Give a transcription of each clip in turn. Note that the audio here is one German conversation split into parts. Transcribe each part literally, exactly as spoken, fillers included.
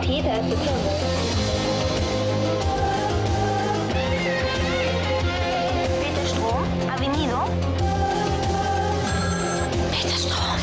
Peter ist es Peter Strom, Avenido. Peter Strom.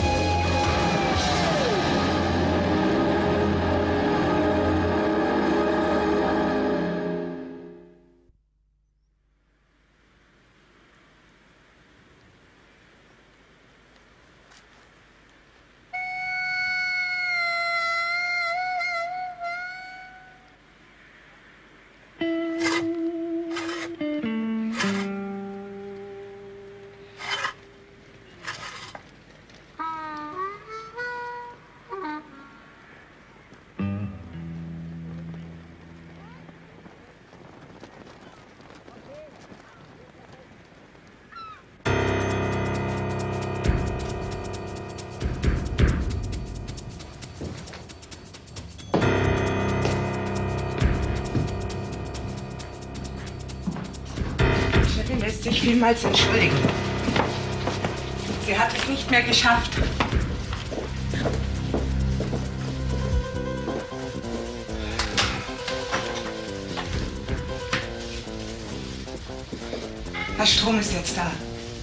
Lässt sich vielmals entschuldigen. Sie hat es nicht mehr geschafft. Herr Strom ist jetzt da.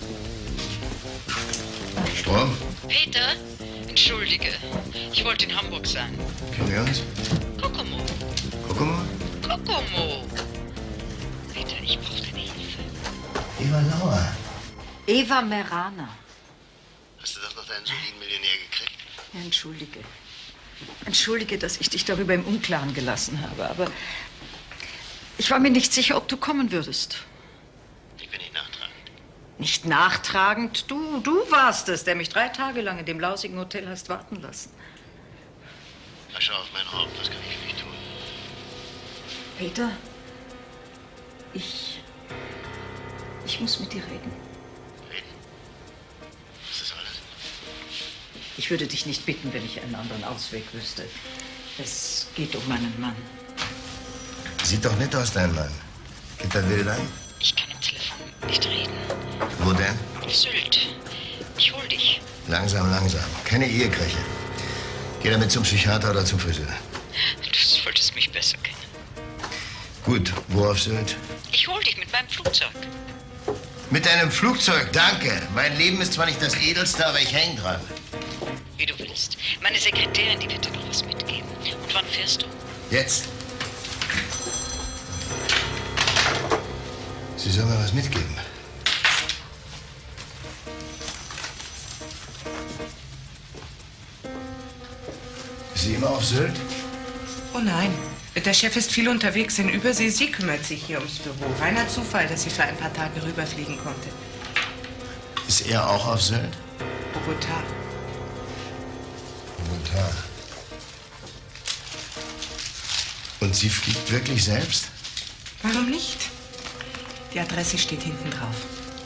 Strom? Peter, entschuldige. Ich wollte in Hamburg sein. Kennen wir uns? Kokomo. Kokomo? Kokomo. Peter, ich brauche deine Hilfe. Eva Lauer. Eva Merana. Hast du doch noch deinen soliden Millionär gekriegt? Ja, entschuldige. Entschuldige, dass ich dich darüber im Unklaren gelassen habe, aber ich war mir nicht sicher, ob du kommen würdest. Ich bin nicht nachtragend. Nicht nachtragend? Du, du warst es, der mich drei Tage lang in dem lausigen Hotel hast warten lassen. Asche auf mein Haupt, was kann ich für dich tun? Peter, ich... Ich muss mit dir reden. Reden? Was ist alles? Ich würde dich nicht bitten, wenn ich einen anderen Ausweg wüsste. Es geht um meinen Mann. Sieht doch nett aus, dein Mann. Geht er wild an? Ich kann am Telefon nicht reden. Wo denn? Auf Sylt. Ich hol dich. Langsam, langsam. Keine Ehekräche. Geh damit zum Psychiater oder zum Friseur. Du solltest mich besser kennen. Gut, wo auf Sylt? Ich hol dich mit meinem Flugzeug. Mit deinem Flugzeug, danke. Mein Leben ist zwar nicht das Edelste, aber ich häng dran. Wie du willst. Meine Sekretärin, die wird dir noch was mitgeben. Und wann fährst du? Jetzt. Sie soll mir was mitgeben. Ist sie immer auf Sylt? Oh nein. Der Chef ist viel unterwegs in Übersee. Sie kümmert sich hier ums Büro. Reiner Zufall, dass sie für ein paar Tage rüberfliegen konnte. Ist er auch auf Sylt? Bogotá. Bogotá. Und sie fliegt wirklich selbst? Warum nicht? Die Adresse steht hinten drauf.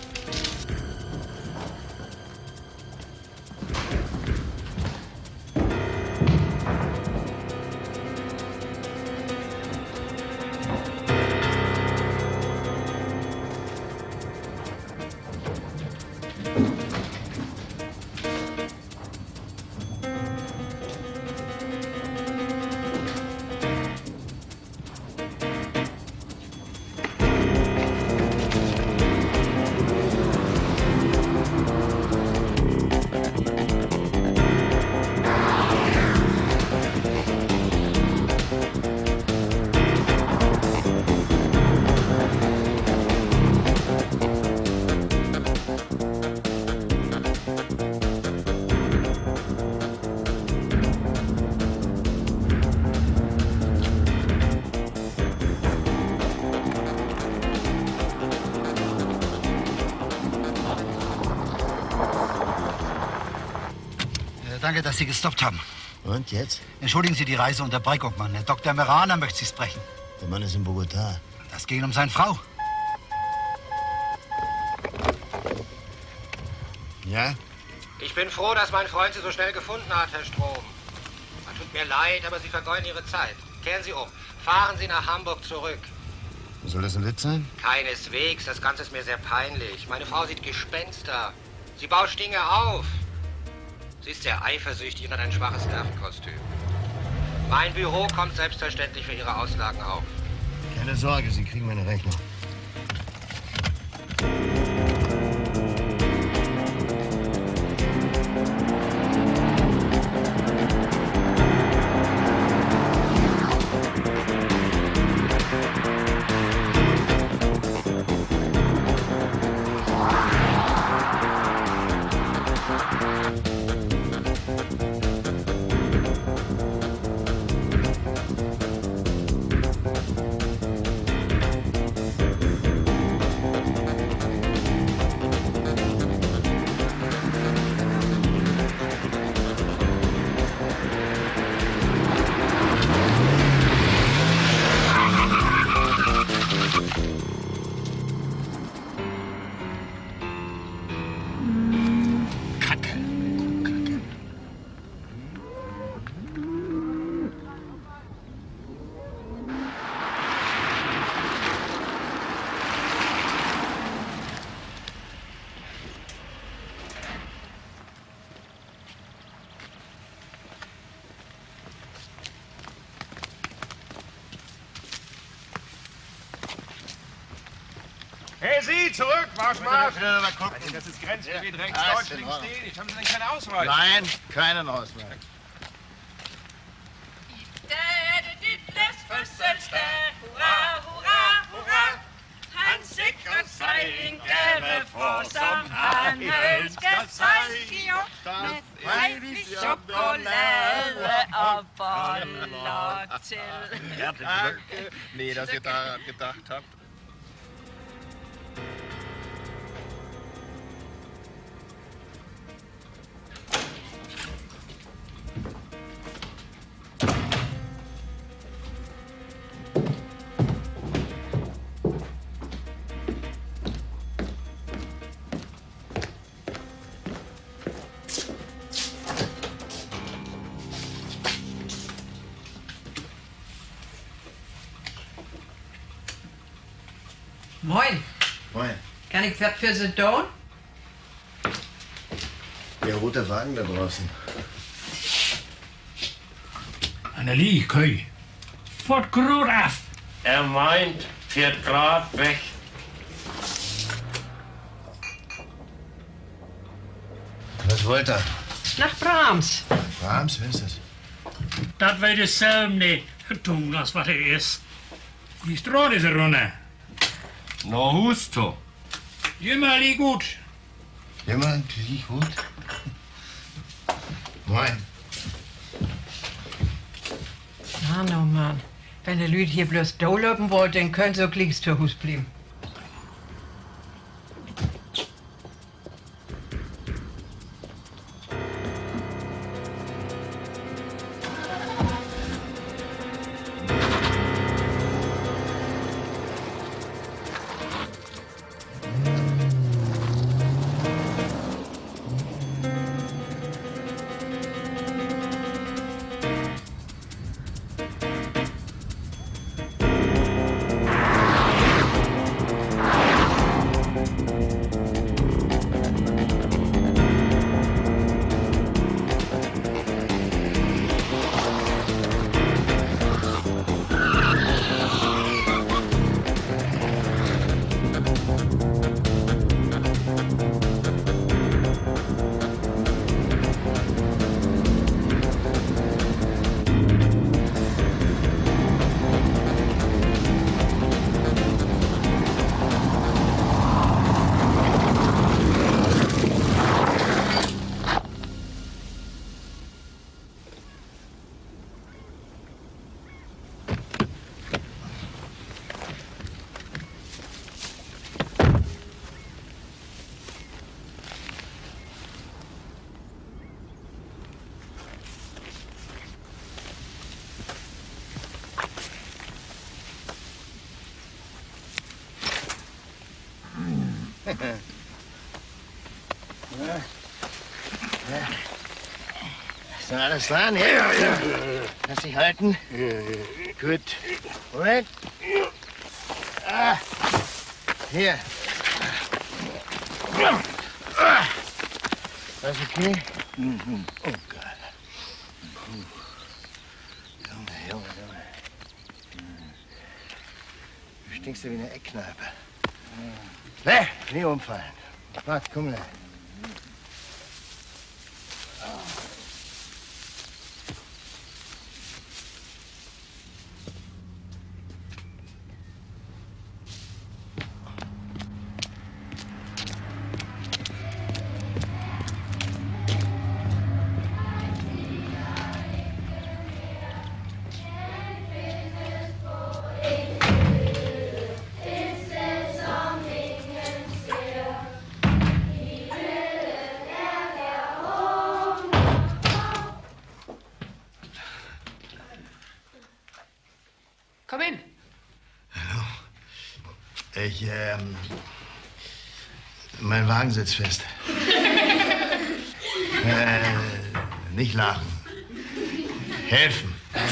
Danke, dass Sie gestoppt haben. Und jetzt? Entschuldigen Sie die Reiseunterbrechung, Mann. Der Doktor Merana möchte Sie sprechen. Der Mann ist in Bogotá. Das ging um seine Frau. Ja? Ich bin froh, dass mein Freund Sie so schnell gefunden hat, Herr Strom. Es tut mir leid, aber Sie vergeuden Ihre Zeit. Kehren Sie um. Fahren Sie nach Hamburg zurück. Soll das ein Witz sein? Keineswegs. Das Ganze ist mir sehr peinlich. Meine Frau sieht Gespenster. Sie bauscht Dinge auf. Sie ist sehr eifersüchtig und hat ein schwaches Nervenkostüm. Mein Büro kommt selbstverständlich für Ihre Auslagen auf. Keine Sorge, Sie kriegen meine Rechnung. Hey, Sie, zurück, Marsch, Marsch! Mal gucken. Das ist Grenzgebiet Ja. rechts, Ah, Deutsch, ist in links, Ordnung. Dänisch. Haben Sie denn keine Ausweis? Nein, keinen Ausweis. Hurra, hurra, hurra! Han sikrer sig en gave for, som han ønsker sig i år. Med dejlig chokolade og boller til. Danke. Nee, dass ihr daran gedacht habt. Moin. Moin. Kann ich was für Sie tun? Der rote Wagen da draußen. Annelie, Köy. Fort Grot af. Er meint, fährt grad weg. Was wollt ihr? Nach Brahms. Brahms, wer ist das? Dat weet je zelf niet. Thomas, wat er is. Die straat is er runter. No husto. Jimmer lieg gut. Jemand, lieg gut. Moin. Na, no, Mann. Wenn die Leute hier bloß da laufen wollen, dann können sie auch links zu Hus bleiben. Ist da alles dran? Ja, ja, ja. Lass dich halten. Ja, ja. Gut. Moment. Ah. Hier. Alles okay? Mhm. Oh Gott. stinkst du wie eine Eckkneipe. Ne, nie umfallen. Warte, komm gleich. Komm hin. Hallo. Ich, ähm... Mein Wagen sitzt fest. äh, nicht lachen. Helfen.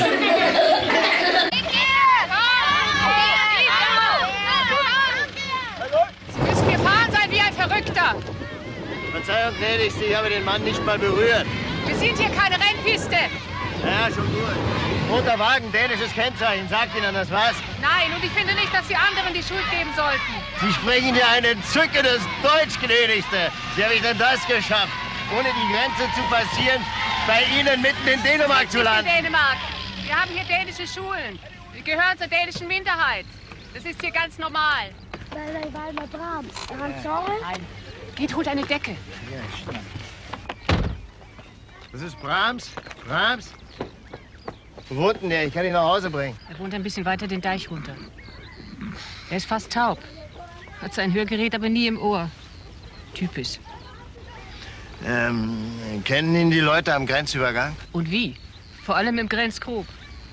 Sie müssen gefahren sein wie ein Verrückter. Verzeihung, gnädigste, ich habe den Mann nicht mal berührt. Wir sind hier keine Rennpiste. Ja, schon gut. Roter Wagen, dänisches Kennzeichen. Sagt Ihnen das was? Nein, und ich finde nicht, dass Sie anderen die Schuld geben sollten. Sie sprechen hier ein entzückendes Deutsch, gnädigste. Wie habe ich denn das geschafft? Ohne die Grenze zu passieren, bei Ihnen mitten in Dänemark zu landen. In Dänemark. Wir haben hier dänische Schulen. Wir gehören zur dänischen Minderheit. Das ist hier ganz normal. Nein. Geht, holt eine Decke. Das ist Brahms. Brahms? Wo wohnt denn der? Ich kann ihn nach Hause bringen. Er wohnt ein bisschen weiter den Deich runter. Er ist fast taub. Hat sein Hörgerät aber nie im Ohr. Typisch. Ähm, kennen ihn die Leute am Grenzübergang? Und wie? Vor allem im Grenzgrub.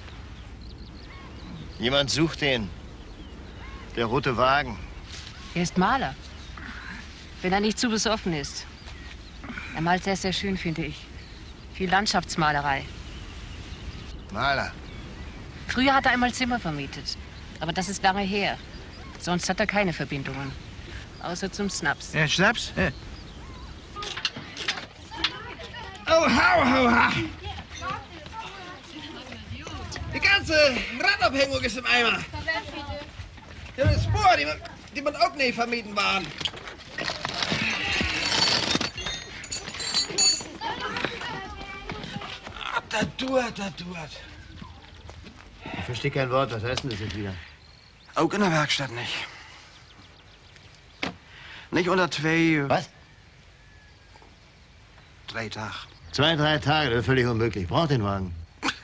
Jemand sucht ihn. Der rote Wagen. Er ist Maler. Wenn er nicht zu besoffen ist. Er malt sehr, sehr schön, finde ich. Viel Landschaftsmalerei. Maler. Früher hat er einmal Zimmer vermietet. Aber das ist lange her. Sonst hat er keine Verbindungen. Außer zum Schnaps. Ja, Schnaps? Ja. Oh, hau, hau, hau. Die ganze Radabhängung ist im Eimer. Ja, das Spur, die man, die man auch nicht vermieten waren. Da tut, da tut. Ich verstehe kein Wort. Was heißt denn das jetzt wieder? Auch in der Werkstatt nicht. Nicht unter zwei... Was? Drei Tage. Zwei, drei Tage, das ist völlig unmöglich. Braucht den Wagen.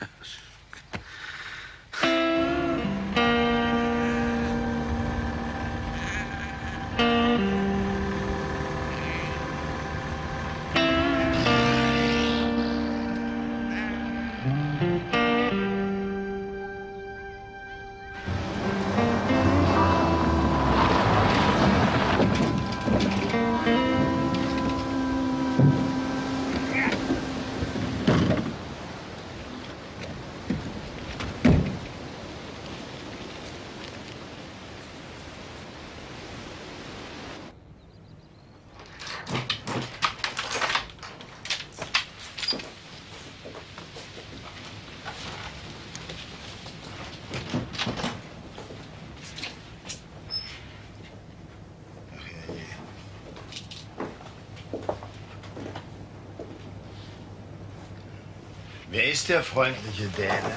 Wer ist der freundliche Däne?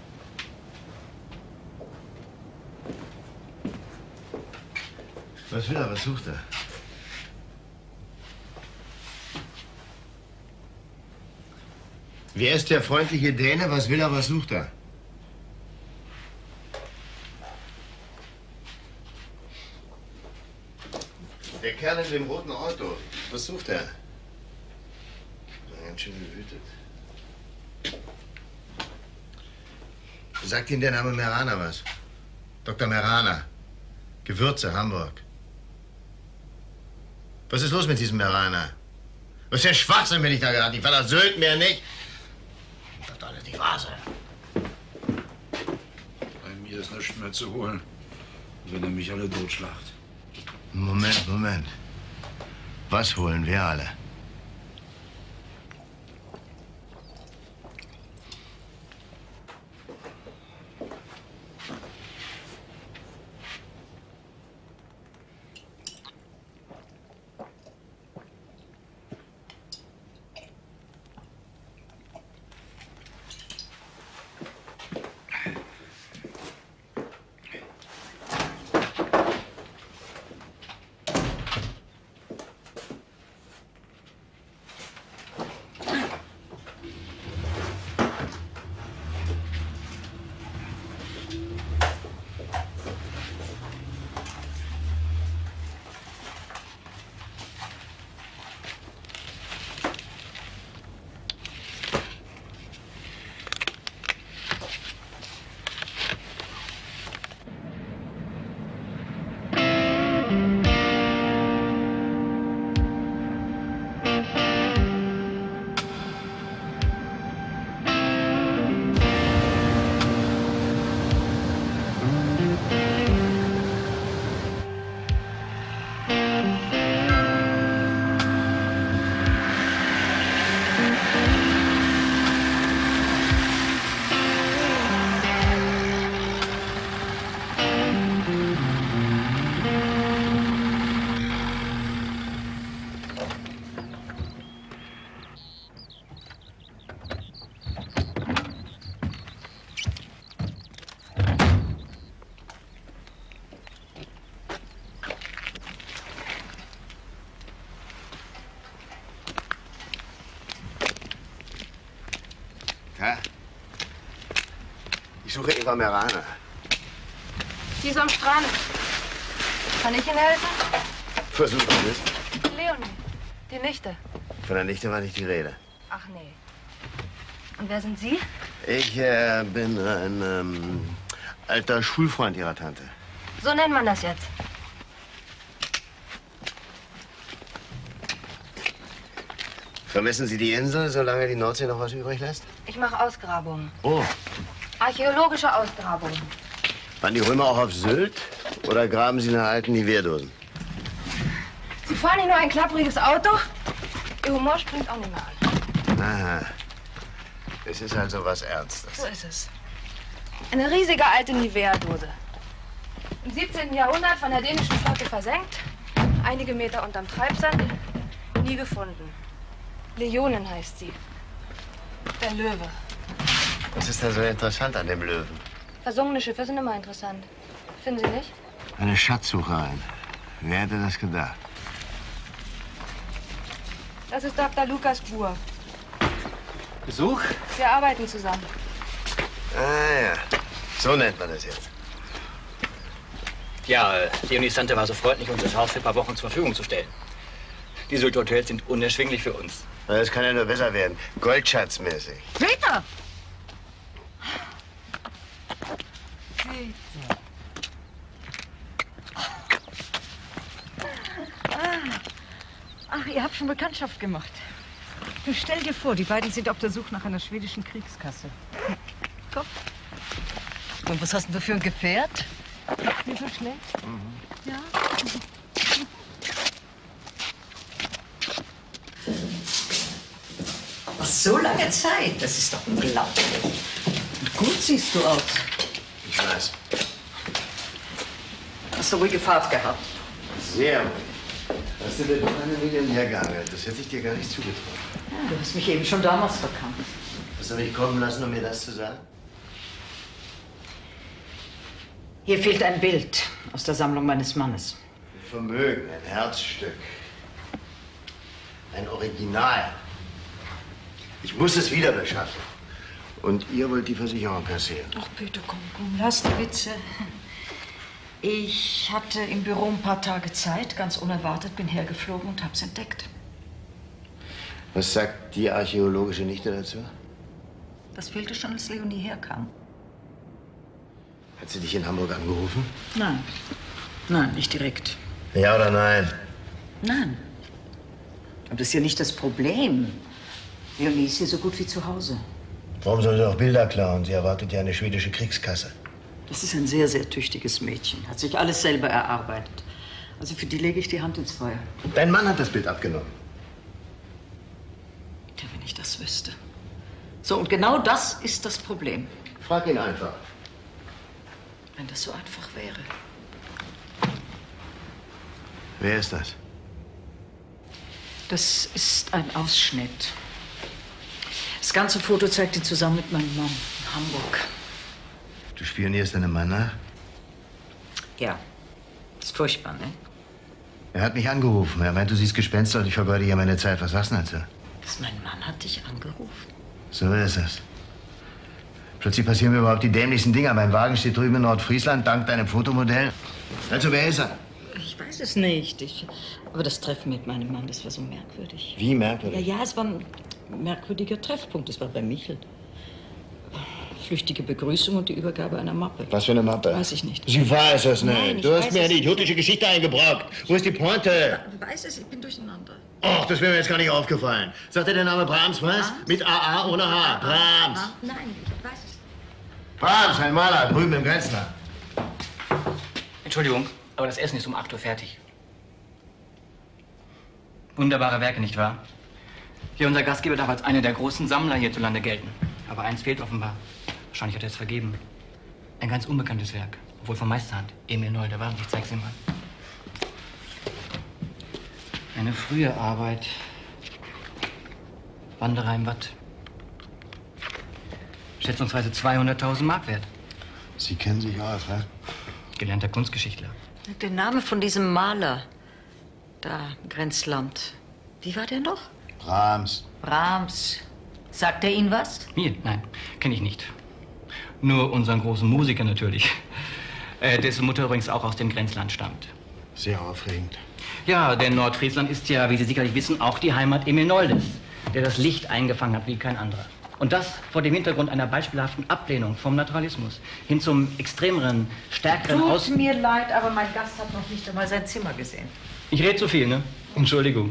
Was will er? Was sucht er? Wer ist der freundliche Däne? Was will er? Was sucht er? Der Kerl in dem roten Auto. Was sucht er? Ganz schön gewütet. Sagt Ihnen der Name Merana was? Doktor Merana. Gewürze, Hamburg. Was ist los mit diesem Merana? Was ist der Schwachsinn, bin ich da gerade? Ich war da Sylt mehr nicht. Das doch alles nicht wahr sein. Bei mir ist nichts mehr zu holen, wenn er mich alle totschlacht. Moment, Moment. Was holen wir alle? Ja? Ich suche Eva Merana. Die ist am Strand. Kann ich Ihnen helfen? Versuchen Sie es. Leonie, die Nichte. Von der Nichte war nicht die Rede. Ach nee. Und wer sind Sie? Ich äh, bin ein ähm, alter Schulfreund Ihrer Tante. So nennt man das jetzt. Vermissen Sie die Insel, solange die Nordsee noch was übrig lässt? Ich mache Ausgrabungen. Oh. Archäologische Ausgrabungen. Waren die Römer auch auf Sylt? Oder graben Sie nach alten Niverndosen? Sie fahren hier nur ein klappriges Auto? Ihr Humor springt auch nicht mehr an. Aha. Es ist also was Ernstes. So ist es. Eine riesige alte Nivea-Dose. Im siebzehnten Jahrhundert von der dänischen Flotte versenkt. Einige Meter unterm Treibsand. Nie gefunden. Leonen heißt sie. Der Löwe. Was ist da so interessant an dem Löwen? Versunkene Schiffe sind immer interessant. Finden Sie nicht? Eine Schatzsucherin. Wer hätte das gedacht? Das ist Doktor Lukas Buhr. Besuch? Wir arbeiten zusammen. Ah ja, so nennt man das jetzt. Ja, äh, Leonies Tante war so freundlich, uns das Haus für ein paar Wochen zur Verfügung zu stellen. Die Sylt-Hotels sind unerschwinglich für uns. Das kann ja nur besser werden. Goldschatzmäßig. Peter! Peter. Ah. Ach, ihr habt schon Bekanntschaft gemacht. Du stell dir vor, die beiden sind auf der Suche nach einer schwedischen Kriegskasse. Komm. Und was hast denn du für ein Gefährt? Macht dir so schlecht? Mhm. Ja. Ach, so lange Zeit. Das ist doch unglaublich. Und gut siehst du aus. Ich weiß. Hast du ruhige Fahrt gehabt? Sehr ruhig. Hast du dir doch eine Millionär geangelt? Das hätte ich dir gar nicht zugetraut. Ja, du hast mich eben schon damals verkannt. Hast du mich kommen lassen, um mir das zu sagen? Hier fehlt ein Bild aus der Sammlung meines Mannes. Vermögen, ein Herzstück. Ein Original. Ich muss es wieder beschaffen. Und ihr wollt die Versicherung kassieren. Ach, Peter, komm, komm, lass die Witze. Ich hatte im Büro ein paar Tage Zeit, ganz unerwartet, bin hergeflogen und hab's entdeckt. Was sagt die archäologische Nichte dazu? Das fehlte schon, als Leonie herkam. Hat sie dich in Hamburg angerufen? Nein. Nein, nicht direkt. Ja oder nein? Nein. Aber das ist ja nicht das Problem. Leonie ist hier so gut wie zu Hause. Warum soll sie auch Bilder klauen? Sie erwartet ja eine schwedische Kriegskasse. Das ist ein sehr, sehr tüchtiges Mädchen. Hat sich alles selber erarbeitet. Also für die lege ich die Hand ins Feuer. Dein Mann hat das Bild abgenommen. Ja, wenn ich das wüsste. So, und genau das ist das Problem. Frag ihn einfach. Wenn das so einfach wäre. Wer ist das? Das ist ein Ausschnitt. Das ganze Foto zeigt ihn zusammen mit meinem Mann in Hamburg. Du spionierst deinem Mann nach? Ja. Ist furchtbar, ne? Er hat mich angerufen. Er meint, du siehst Gespenster und ich vergeude hier meine Zeit. Was sagst du dazu? Das mein Mann hat dich angerufen. So ist es. Plötzlich passieren mir überhaupt die dämlichsten Dinger. Mein Wagen steht drüben in Nordfriesland, dank deinem Fotomodell. Also, wer ist er? Ich weiß es nicht. Ich, aber das Treffen mit meinem Mann, das war so merkwürdig. Wie merkwürdig? Ja, ja, es war ein merkwürdiger Treffpunkt. Es war bei Michel. Flüchtige Begrüßung und die Übergabe einer Mappe. Was für eine Mappe? Weiß ich nicht. Sie weiß es nicht. Nein, ich du hast weiß mir es eine idiotische nicht. Geschichte eingebrockt. Wo ist die Pointe? Ich weiß es, ich bin durcheinander. Ach, das wäre mir jetzt gar nicht aufgefallen. Sagt dir der Name Brahms was? Brahms? Mit A A oder H? Brahms. Ah, nein, ich weiß es. Brahms, ein Maler, drüben im Grenzland. Entschuldigung, aber das Essen ist um acht Uhr fertig. Wunderbare Werke, nicht wahr? Hier, unser Gastgeber darf als einer der großen Sammler hierzulande gelten. Aber eins fehlt offenbar. Wahrscheinlich hat er es vergeben. Ein ganz unbekanntes Werk. Obwohl von Meisterhand. Emil Nolde, warte, ich zeig's dir mal. Eine frühe Arbeit. Wanderer im Watt. Schätzungsweise zweihunderttausend Mark wert. Sie kennen sich aus, ne? Gelernter Kunstgeschichtler. Der Name von diesem Maler. Da im Grenzland. Wie war der noch? Brahms. Brahms. Sagt er Ihnen was? Mir? Nein, kenne ich nicht. Nur unseren großen Musiker natürlich. Äh, dessen Mutter übrigens auch aus dem Grenzland stammt. Sehr aufregend. Ja, denn Nordfriesland ist ja, wie Sie sicherlich wissen, auch die Heimat Emil Noldes, der das Licht eingefangen hat wie kein anderer. Und das vor dem Hintergrund einer beispielhaften Ablehnung vom Naturalismus hin zum extremeren, stärkeren Aus... Tut mir leid, aber mein Gast hat noch nicht einmal sein Zimmer gesehen. Ich rede zu viel, ne? Entschuldigung.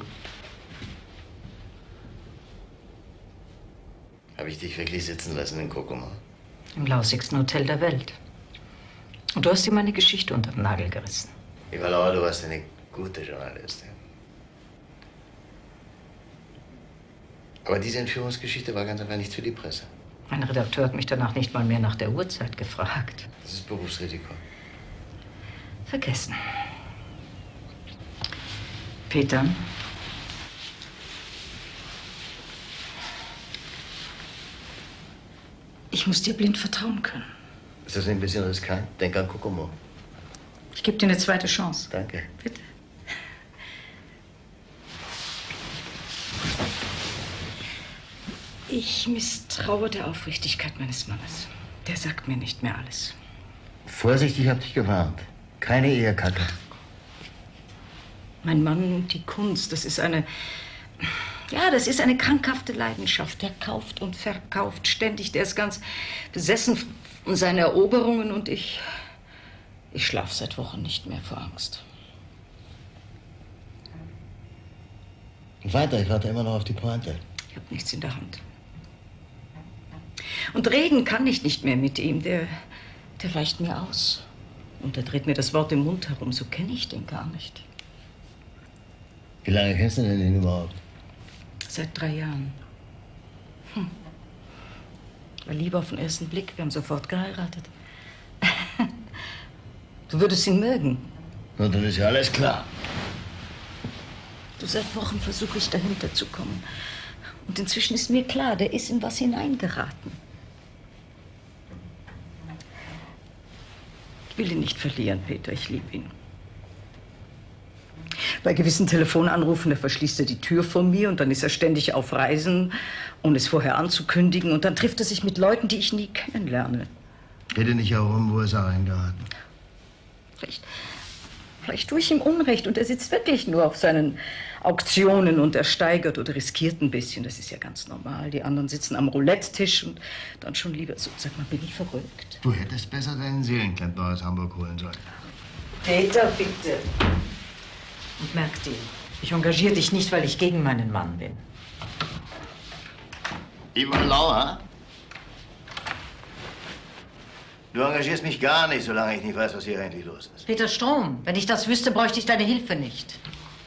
Habe ich dich wirklich sitzen lassen in Kokomo? Im lausigsten Hotel der Welt. Und du hast ihm meine Geschichte unter den Nagel gerissen. Eva Laura, du warst eine gute Journalistin. Aber diese Entführungsgeschichte war ganz einfach nicht für die Presse. Mein Redakteur hat mich danach nicht mal mehr nach der Uhrzeit gefragt. Das ist Berufsrisiko. Vergessen. Peter? Ich muss dir blind vertrauen können. Ist das nicht ein bisschen riskant? Denk an Kokomo. Ich gebe dir eine zweite Chance. Danke. Bitte. Ich misstraue der Aufrichtigkeit meines Mannes. Der sagt mir nicht mehr alles. Vorsicht, ich hab dich gewarnt. Keine Ehekacke. Mein Mann, die Kunst, das ist eine... Ja, das ist eine krankhafte Leidenschaft. Der kauft und verkauft ständig. Der ist ganz besessen von seinen Eroberungen und ich... Ich schlafe seit Wochen nicht mehr vor Angst. Weiter, ich warte immer noch auf die Pointe. Ich habe nichts in der Hand. Und reden kann ich nicht mehr mit ihm. Der, der weicht mir aus. Und er dreht mir das Wort im Mund herum. So kenne ich den gar nicht. Wie lange kennst du denn den überhaupt? Seit drei Jahren. Hm. War Liebe auf den ersten Blick. Wir haben sofort geheiratet. Du würdest ihn mögen. Na, dann ist ja alles klar. Du, seit Wochen versuche ich dahinter zu kommen. Und inzwischen ist mir klar, der ist in was hineingeraten. Ich will ihn nicht verlieren, Peter. Ich liebe ihn. Bei gewissen Telefonanrufen, da verschließt er die Tür vor mir und dann ist er ständig auf Reisen, ohne es vorher anzukündigen. Und dann trifft er sich mit Leuten, die ich nie kennenlerne. Rede nicht herum, wo ist er reingeraten? Vielleicht, vielleicht tue ich ihm Unrecht und er sitzt wirklich nur auf seinen Auktionen und er steigert oder riskiert ein bisschen. Das ist ja ganz normal. Die anderen sitzen am Roulette-Tisch und dann schon lieber so. Sag mal, bin ich verrückt? Du hättest besser deinen Seelenklempner aus Hamburg holen sollen. Peter, bitte. Und merk dir, ich engagiere dich nicht, weil ich gegen meinen Mann bin. Eva Laura? Du engagierst mich gar nicht, solange ich nicht weiß, was hier eigentlich los ist. Peter Strom, wenn ich das wüsste, bräuchte ich deine Hilfe nicht.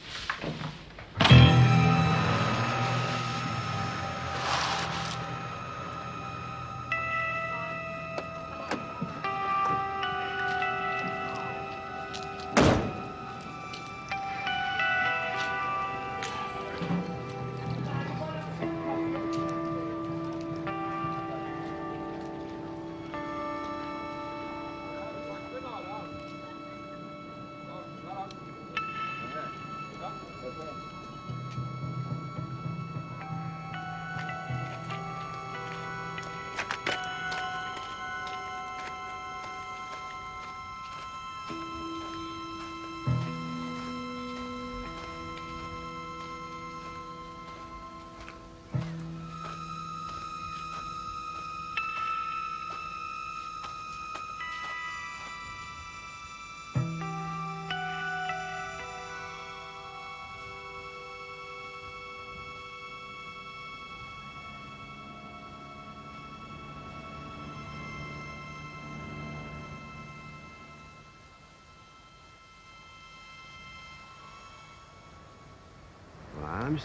Arms.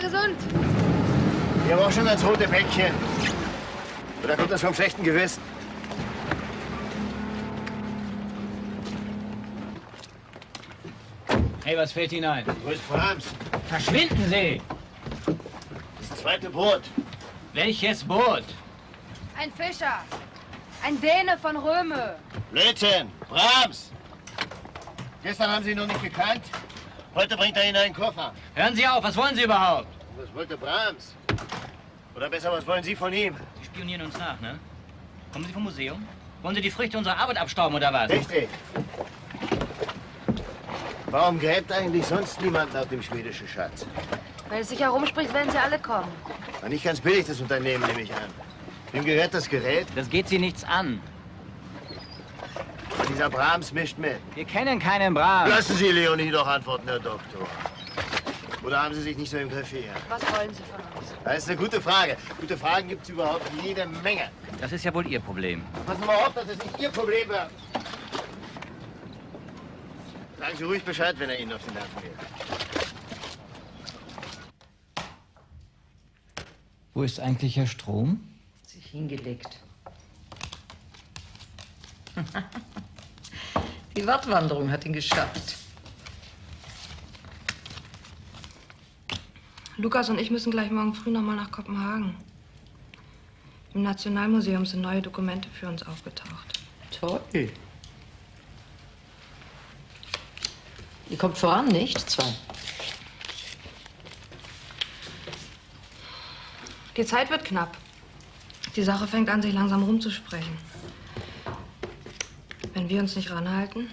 gesund. Ich habe auch schon das rote Päckchen. Oder kommt das vom schlechten Gewissen? Hey, was fällt Ihnen ein? Wo ist Brahms? Verschwinden Sie! Das zweite Boot. Welches Boot? Ein Fischer. Ein Däne von Röme. Blödsinn! Brahms! Gestern haben Sie ihn noch nicht gekannt. Heute bringt er Ihnen einen Koffer. Hören Sie auf, was wollen Sie überhaupt? Was wollte Brahms? Oder besser, was wollen Sie von ihm? Sie spionieren uns nach, ne? Kommen Sie vom Museum? Wollen Sie die Früchte unserer Arbeit abstauben, oder was? Richtig. Warum gräbt eigentlich sonst niemand nach dem schwedischen Schatz? Wenn es sich herumspricht, werden sie alle kommen. War nicht ganz billig, das Unternehmen, nehme ich an. Wem gehört das Gerät? Das geht Sie nichts an. Aber dieser Brahms mischt mit. Wir kennen keinen Brahms. Lassen Sie Leonie doch antworten, Herr Doktor. Oder haben Sie sich nicht so im Griff hier? Was wollen Sie von uns? Das ist eine gute Frage. Gute Fragen gibt es überhaupt jede Menge. Das ist ja wohl Ihr Problem. Passen Sie mal auf, dass es nicht Ihr Problem wird. Sagen Sie ruhig Bescheid, wenn er Ihnen auf die Nerven geht. Wo ist eigentlich Herr Strom? Sich hingelegt. Die Wattwanderung hat ihn geschafft. Lukas und ich müssen gleich morgen früh noch mal nach Kopenhagen. Im Nationalmuseum sind neue Dokumente für uns aufgetaucht. Toll. Die kommt voran, nicht? Zwei. Die Zeit wird knapp. Die Sache fängt an, sich langsam rumzusprechen. Wenn wir uns nicht ranhalten.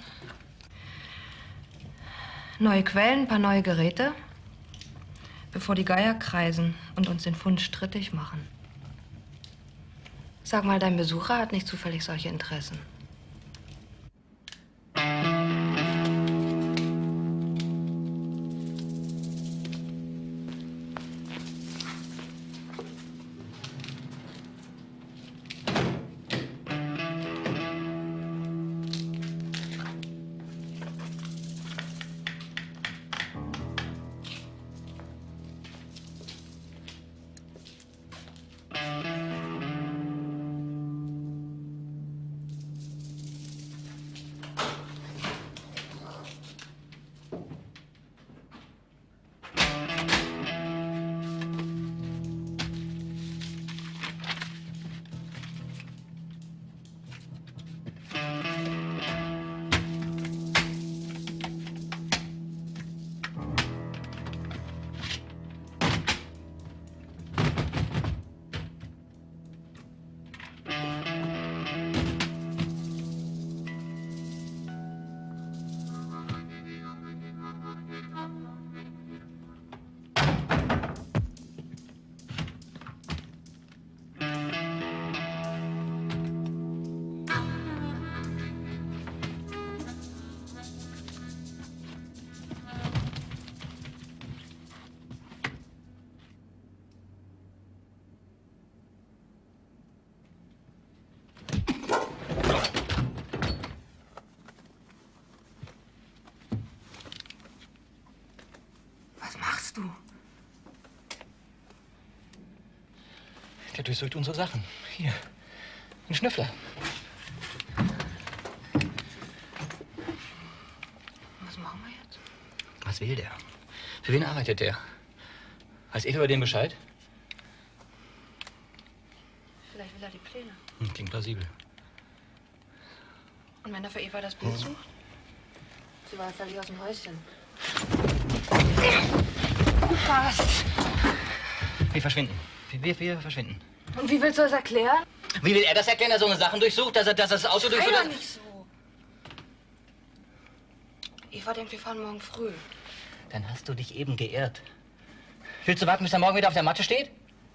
Neue Quellen, ein paar neue Geräte. Bevor die Geier kreisen und uns den Fund strittig machen. Sag mal, dein Besucher hat nicht zufällig solche Interessen. Du. Der durchsucht unsere Sachen. Hier. Ein Schnüffler. Was machen wir jetzt? Was will der? Für wen arbeitet der? Weiß Eva über den Bescheid? Vielleicht will er die Pläne. Hm, klingt plausibel. Und wenn er für Eva das Bild sucht? Sie war völlig aus dem Häuschen. Fast. Wir verschwinden. Wir, wir verschwinden. Und wie willst du das erklären? Wie will er das erklären, dass er so eine Sachen durchsucht, dass er, dass er das Auto durchsucht? Sei doch nicht so. Eva denkt, wir fahren morgen früh. Dann hast du dich eben geirrt. Willst du warten, bis er morgen wieder auf der Matte steht?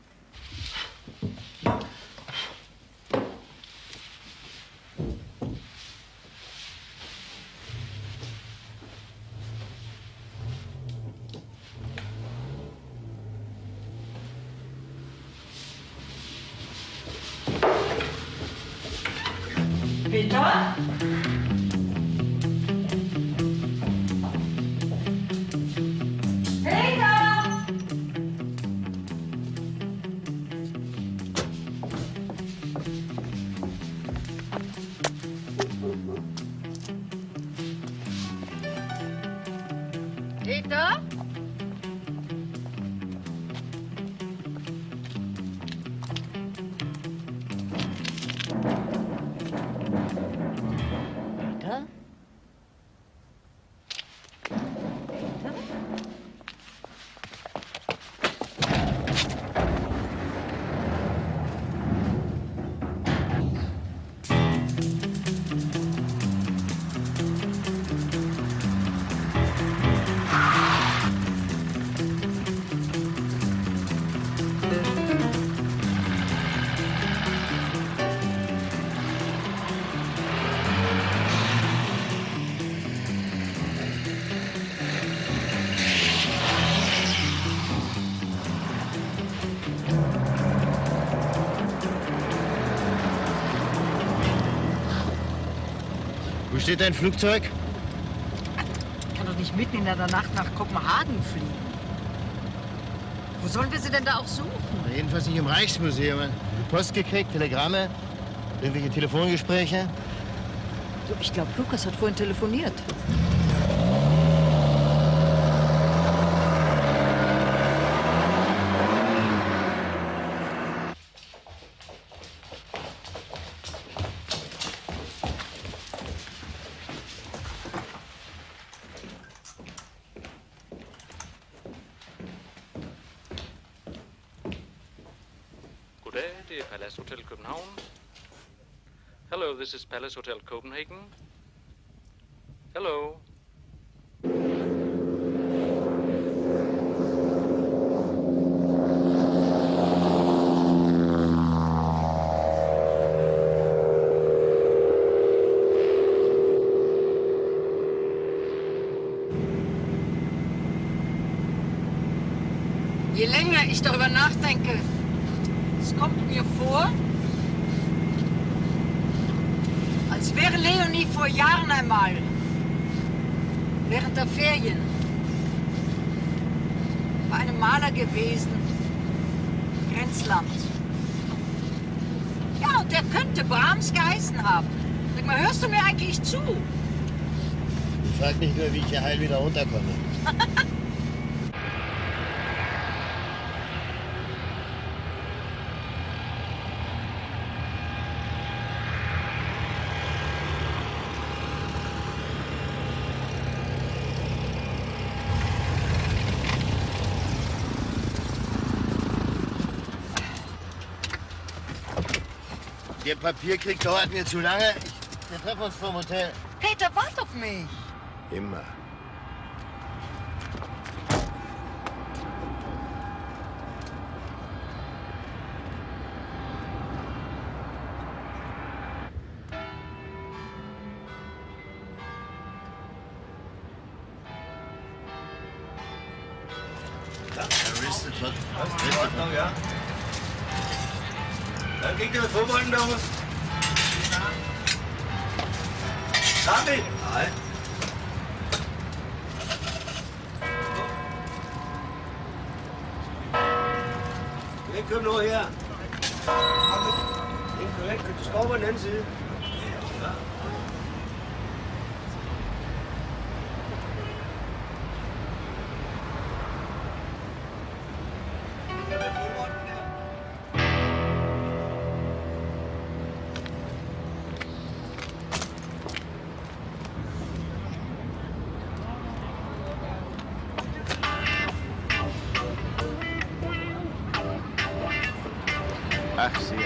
Peter? Peter! Wo steht dein Flugzeug? Ich kann doch nicht mitten in der Nacht nach Kopenhagen fliegen. Wo sollen wir sie denn da auch suchen? Na, jedenfalls nicht im Reichsmuseum. Post gekriegt, Telegramme, irgendwelche Telefongespräche. Du, ich glaube, Lukas hat vorhin telefoniert. Palace Hotel Copenhagen. Hello, this is Palace Hotel Copenhagen. Hello. Je länger ich darüber nachdenke, es kommt mir vor, als wäre Leonie vor Jahren einmal, während der Ferien, bei einem Maler gewesen, Grenzland. Ja, und der könnte Brahms geheißen haben. Sag mal, hörst du mir eigentlich zu? Ich frag mich nur, wie ich hier heil wieder runterkomme. Der Papierkrieg dauert mir zu lange. Ich, wir treffen uns vom Hotel. Peter, wart auf mich. Immer. Arrested, was? Was? Ja. Dann geht der Vorwand da was. Sami! Nein. Wir kommen noch her. Den korrekt, das Schrauber nennen Sie. Ja. Ach, sehr.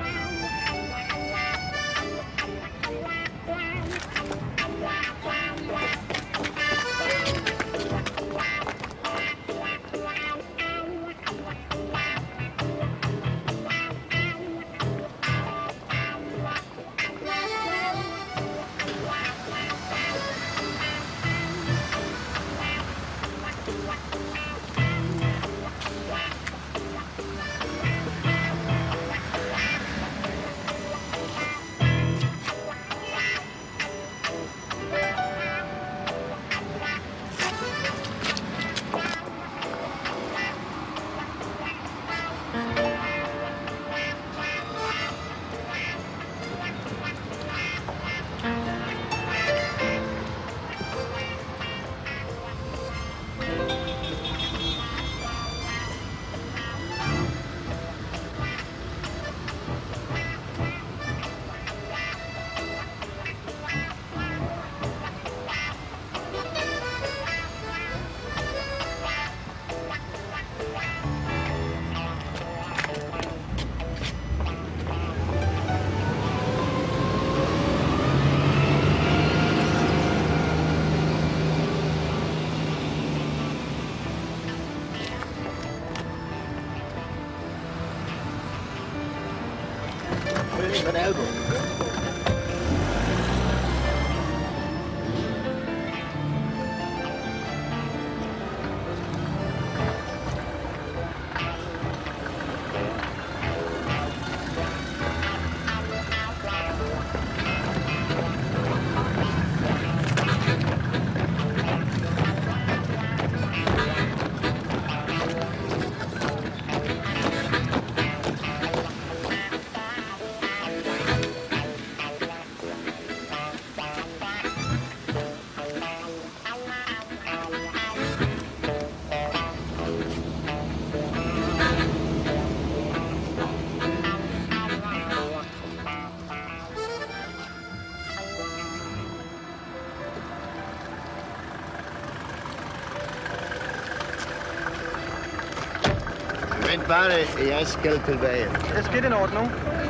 An elbow. Entrare Jaskeltelbein. Es geht in Ordnung.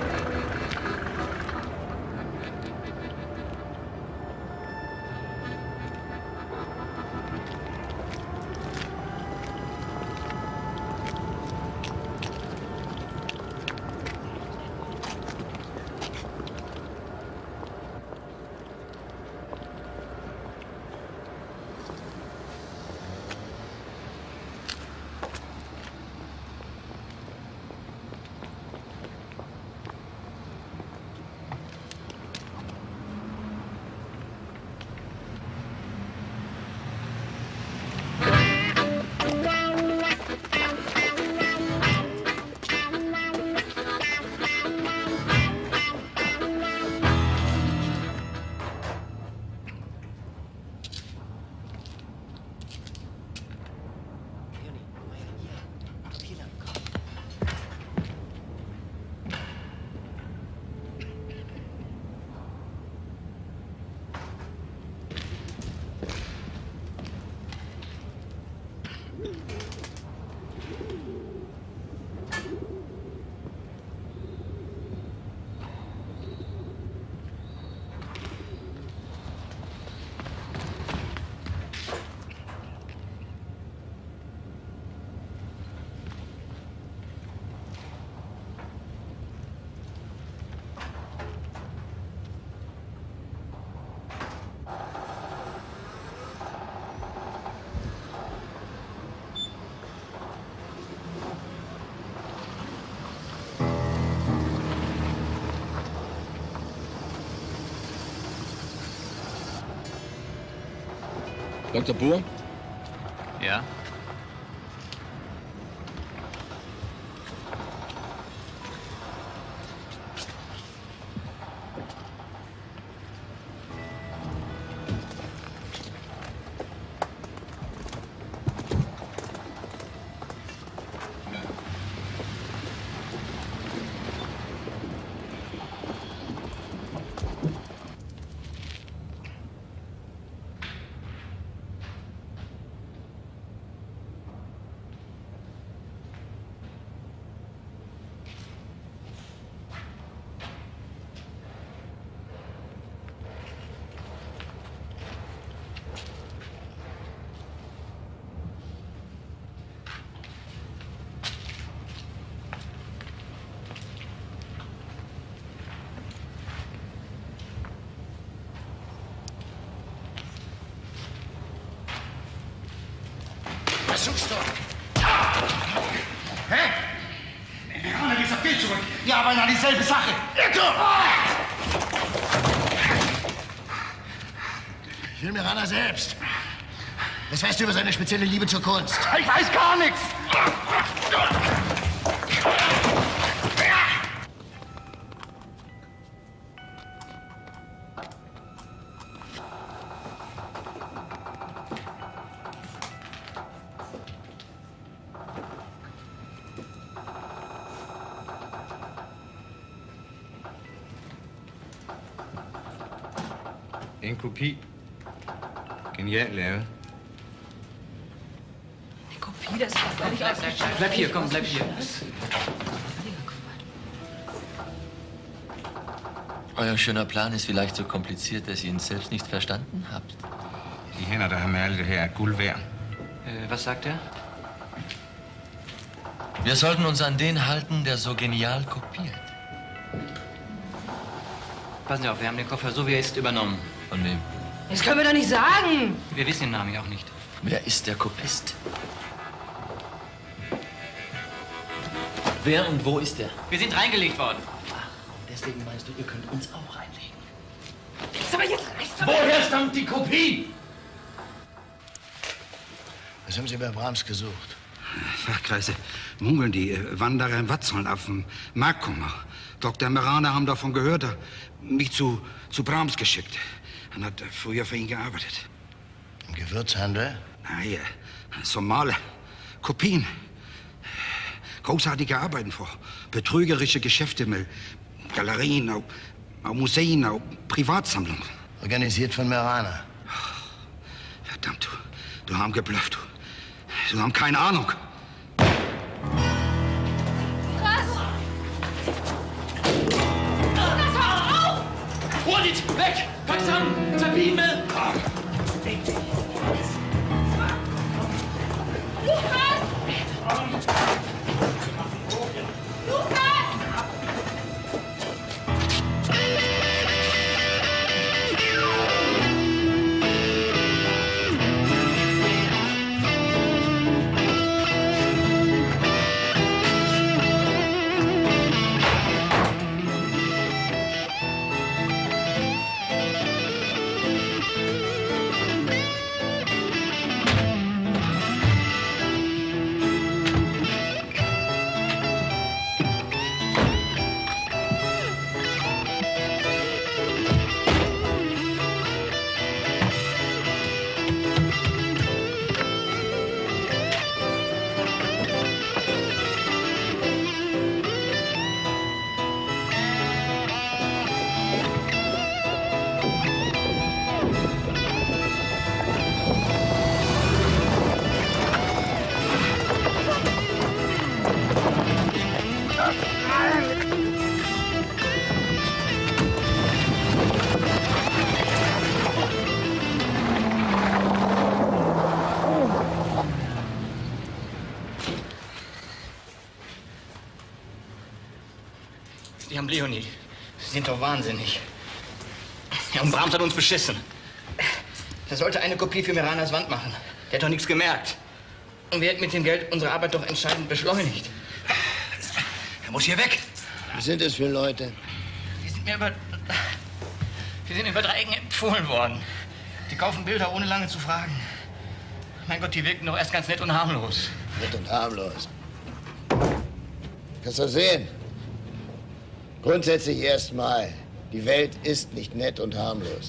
Doktor Buhr? Ja? Was suchst du? Hä? Meraner, dieser Bild zurück. Wir arbeiten an dieselbe Sache. Irrtum! Ich will Meraner selbst. Was weißt du über seine spezielle Liebe zur Kunst? Ich weiß gar nichts. En kopi. Genialt lavet. Die Kopie, das ist doch völlig ausgeschaltet. Bleib hier, komm, bleib hier. Euer schöner Plan ist vielleicht so kompliziert, dass ihr ihn selbst nicht verstanden habt. De hænder, der har malet det her, er guld værd. Äh, was sagt er? Wir sollten uns an den halten, der so genial kopiert. Passen Sie auf, wir haben den Koffer so wie er ist übernommen. Von wem? Das können wir doch nicht sagen. Wir wissen den Namen ja auch nicht. Wer ist der Kopist? Wer und wo ist er? Wir sind reingelegt worden. Und deswegen meinst du, ihr könnt uns auch reinlegen? Jetzt aber jetzt reicht's doch. Woher stammt die Kopie? Was haben Sie bei Brahms gesucht? Fachkreise munkeln, die äh, Wanderer in Watt sollen auf den Markt kommen. Doktor Meraner haben davon gehört, er mich zu, zu Brahms geschickt. Er hat früher für ihn gearbeitet. Im Gewürzhandel? Nein, äh, so Maler, Kopien. Großartige Arbeiten vor. Betrügerische Geschäfte mit Galerien, auch, auch Museen, auch Privatsammlungen. Organisiert von Meraner. Verdammt, du, du haben geblufft. Du, du haben keine Ahnung. Weg! Paxam! Sabine! Die haben Leonie. Sie sind doch wahnsinnig. Ja, und Brahms hat uns beschissen. Der sollte eine Kopie für Miranas Wand machen. Der hat doch nichts gemerkt. Und wir hätten mit dem Geld unsere Arbeit doch entscheidend beschleunigt. Er muss hier weg. Was sind das für Leute? Die sind mir über... Die sind über drei Ecken empfohlen worden. Die kaufen Bilder, ohne lange zu fragen. Mein Gott, die wirken doch erst ganz nett und harmlos. Nett und harmlos. Kannst du sehen? Grundsätzlich erstmal, die Welt ist nicht nett und harmlos.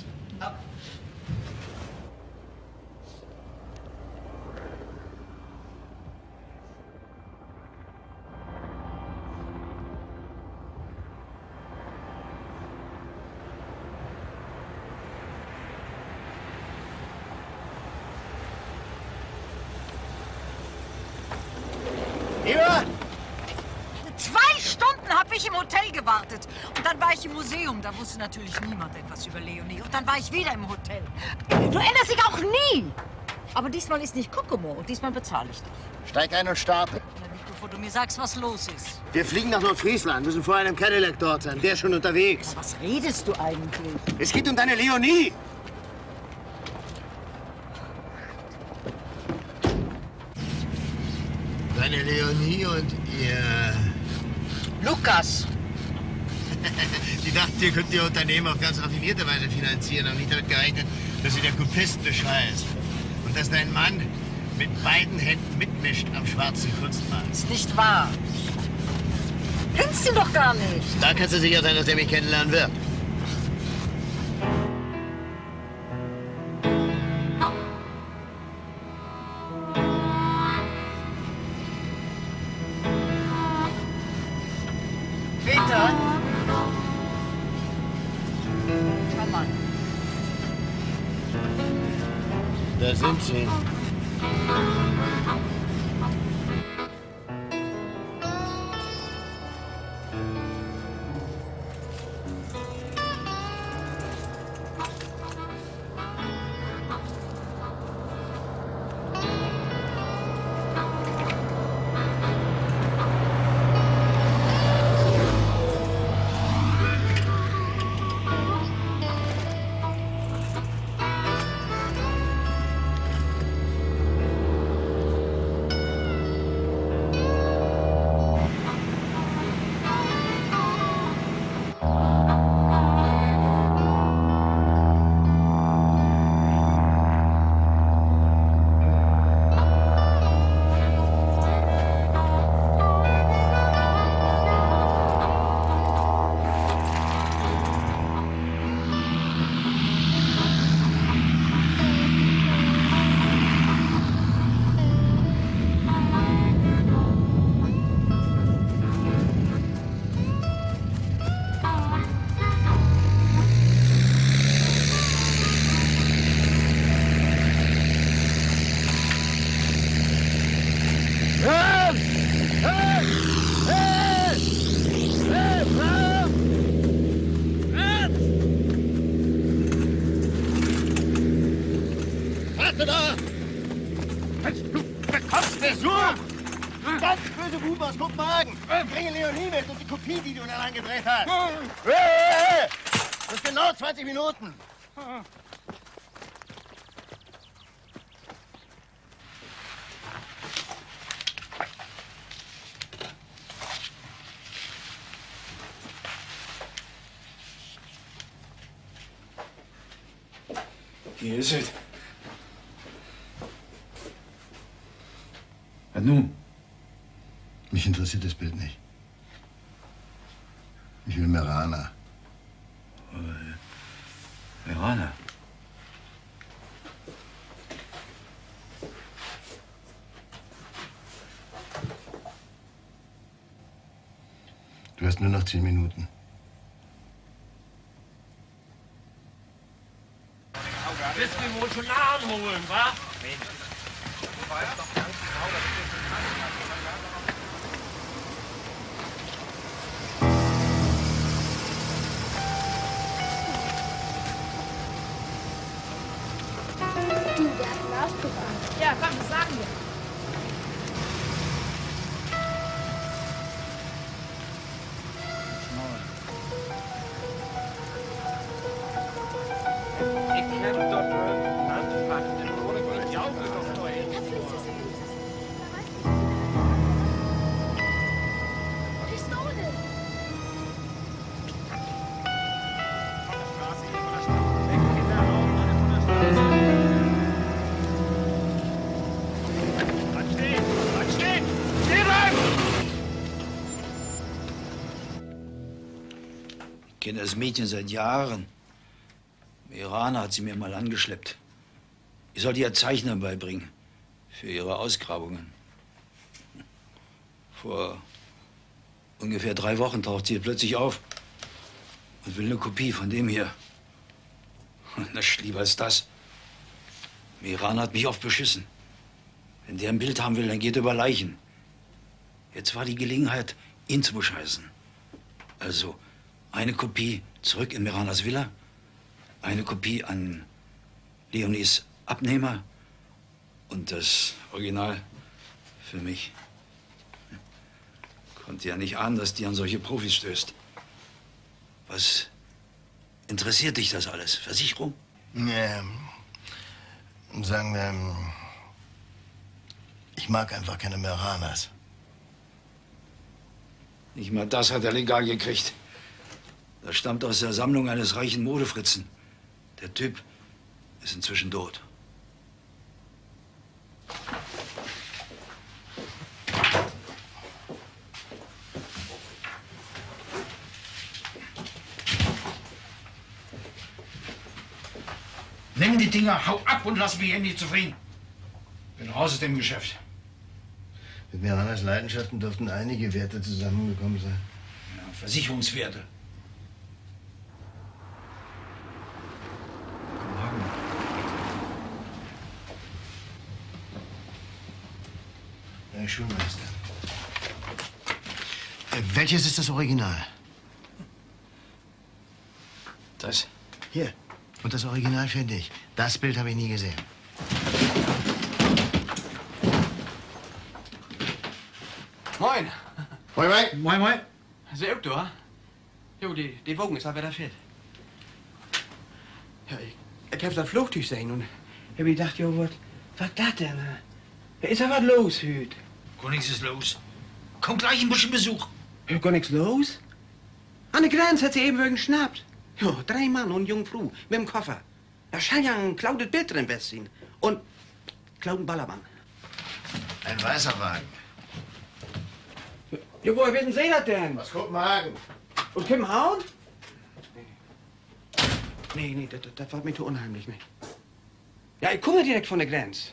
Eva! Zwei Stunden habe ich im Hotel gewartet. Und dann war ich im Museum. Da wusste natürlich niemand etwas über Leonie. Und dann war ich wieder im Hotel. Du änderst dich auch nie. Aber diesmal ist nicht Kokomo und diesmal bezahle ich dich. Steig ein und starte. Ja, nicht bevor du mir sagst, was los ist. Wir fliegen nach Nordfriesland, müssen vorher in einem Cadillac dort sein. Der ist schon unterwegs. Ja, was redest du eigentlich? Es geht um deine Leonie. Deine Leonie und ihr... Lukas! Die dachten, ihr könnt ihr Unternehmen auf ganz raffinierte Weise finanzieren, aber nicht damit gerechnet, dass sie der Kopist bescheißt. Und dass dein Mann mit beiden Händen mitmischt am schwarzen Kunstmarkt. Ist nicht wahr. Kennst ihn doch gar nicht. Da kannst du sicher sein, dass er mich kennenlernen wird. Peter? Schau mal. Da sind sie. du gut machst, guck mal an. Bringe Leonie mit und die Kopie, die du da reingedreht hast. Hey, hey, das ist genau zwanzig Minuten. Hier ist es. Was nun? Mich interessiert das Bild nicht. Ich will Merana. Äh, Merana? Du hast nur noch zehn Minuten. Willst du mir wohl schon Nahen holen, wa? Du, der hat einen Ausdruck an. Ja, komm, das sagen wir. Ik heb dat landpacht en hoor ik met jou nog nooit. Pistole! Ich kenne das Mädchen seit Jahren. Merana hat sie mir mal angeschleppt. Ich sollte ihr Zeichner beibringen für ihre Ausgrabungen. Vor ungefähr drei Wochen taucht sie plötzlich auf und will eine Kopie von dem hier. Na, lieber als das. Merana hat mich oft beschissen. Wenn der ein Bild haben will, dann geht er über Leichen. Jetzt war die Gelegenheit, ihn zu bescheißen. Also eine Kopie zurück in Meranas Villa, eine Kopie an Leonies Abnehmer und das Original für mich. Konnte ja nicht ahnen, dass die an solche Profis stößt. Was interessiert dich das alles? Versicherung? Ja, sagen wir, ich mag einfach keine Meranas. Nicht mal das hat er legal gekriegt. Das stammt aus der Sammlung eines reichen Modefritzen. Der Typ ist inzwischen tot. Nimm die Dinger, hau ab und lass mich endlich zufrieden. Bin raus aus dem Geschäft. Mit Meranas Leidenschaften dürften einige Werte zusammengekommen sein. Ja, Versicherungswerte. Herr Schulmeister. Äh, welches ist das Original? Das? Hier. Und das Original für dich. Das Bild habe ich nie gesehen. Moin. Moin, moin. Moin, moin. Ze ook door? Jo, die, die wogen is al weer fit. Ja, ik, ik heb dat vliegtuig gezien en heb ik gedacht, joh, wat, wat dat denn? Ja, is er wat los, Huut? Kon niks is los. Komm gleich ein bisschen Besuch. Ja, kon niks los? An der Grenze hat sie eben wegen geschnappt. Ja, drei Mann und eine junge Frau mit dem Koffer. Da scheint ja ein klaudet Bild drin zu sein. Und klauten Ballermann. Ein weißer Wagen. Ja, woher wissen Sie das denn? Aus Kopenhagen. Und Kim Hauen? Nee, nee, das, das war mir zu unheimlich, ne? Ja, ich komme direkt von der Grenze.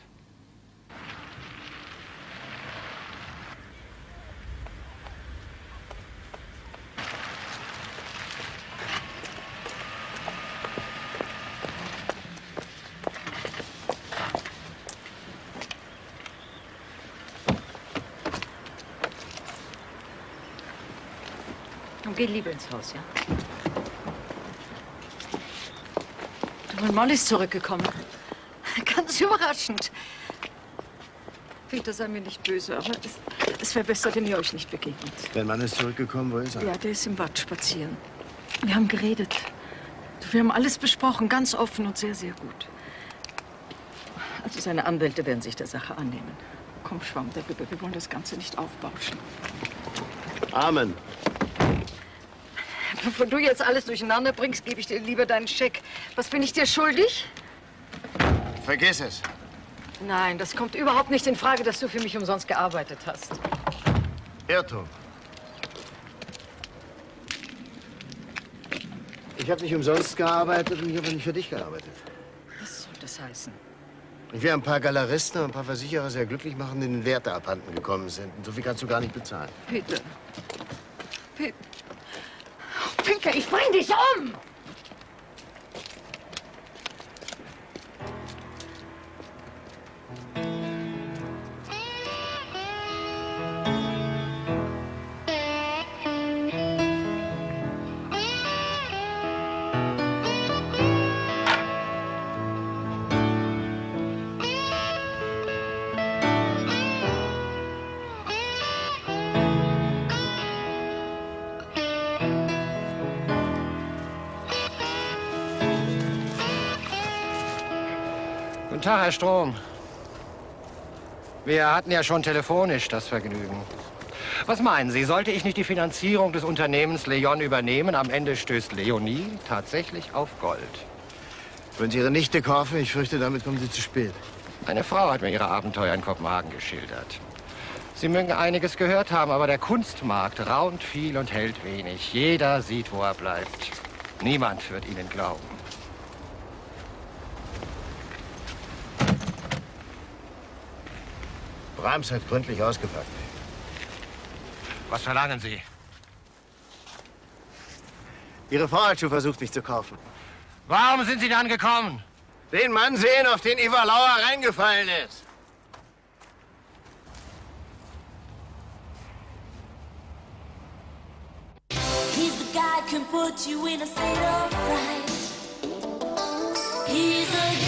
Und geh lieber ins Haus, ja? Du, und Molly ist zurückgekommen. Ganz überraschend. Peter, sei mir nicht böse, aber es, Es wäre besser, wenn ihr euch nicht begegnet. Dein Mann ist zurückgekommen, wo ist er? Ja, der ist im Watt spazieren. Wir haben geredet. Wir haben alles besprochen, ganz offen und sehr, sehr gut. Also seine Anwälte werden sich der Sache annehmen. Komm, Schwamm darüber, wir wollen das Ganze nicht aufbauschen. Amen. Bevor du jetzt alles durcheinander bringst, gebe ich dir lieber deinen Scheck. Was bin ich dir schuldig? Vergiss es. Nein, das kommt überhaupt nicht in Frage, dass du für mich umsonst gearbeitet hast. Irrtum. Ich habe nicht umsonst gearbeitet und ich habe nicht für dich gearbeitet. Was soll das heißen? Und wir haben ein paar Galeristen und ein paar Versicherer sehr glücklich machen, denen Werte abhanden gekommen sind. Und so viel kannst du gar nicht bezahlen. Peter. Peter. Peter, ich bring dich um! Guten Tag, Herr Strom. Wir hatten ja schon telefonisch das Vergnügen. Was meinen Sie, sollte ich nicht die Finanzierung des Unternehmens Leon übernehmen? Am Ende stößt Leonie tatsächlich auf Gold. Wenn Sie Ihre Nichte kaufen, ich fürchte, damit kommen Sie zu spät. Eine Frau hat mir ihre Abenteuer in Kopenhagen geschildert. Sie mögen einiges gehört haben, aber der Kunstmarkt raunt viel und hält wenig. Jeder sieht, wo er bleibt. Niemand wird Ihnen glauben. Brahms hat gründlich ausgepackt. Was verlangen Sie? Ihre Frau hat schon versucht, mich zu kaufen. Warum sind Sie dann gekommen? Den Mann sehen, auf den Ivar Lauer reingefallen ist. He's the guy who can put you in a state of fright. He's a